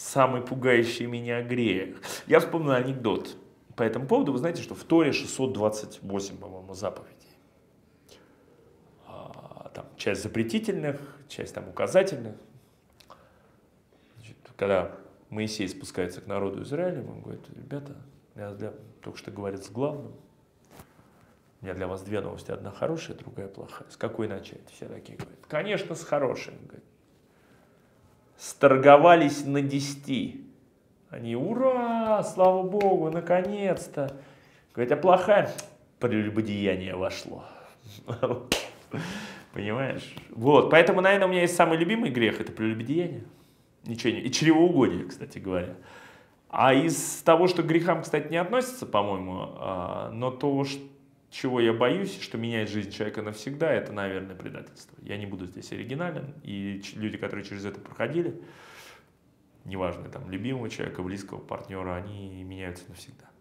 Самый пугающий меня грех. Я вспомнил анекдот по этому поводу. Вы знаете, что в Торе 628, по-моему, заповедей. Там часть запретительных, часть там указательных. Значит, когда Моисей спускается к народу Израиля, он говорит: ребята, я только что говорил с главным. У меня для вас две новости. Одна хорошая, другая плохая. С какой начать? Все такие говорят: конечно, с хорошей. Говорит: сторговались на 10. Они: ура, слава Богу, наконец-то. Говорит: а плохая? Прелюбодеяние вошло. Понимаешь? Вот, поэтому, наверное, у меня есть самый любимый грех – это прелюбодеяние. Ничего не... И чревоугодие, кстати говоря. А из того, что к грехам, кстати, не относится, по-моему, но то, чего я боюсь, что меняет жизнь человека навсегда, это, наверное, предательство. Я не буду здесь оригинален. И люди, которые через это проходили, неважно, там, любимого человека, близкого партнера, они меняются навсегда.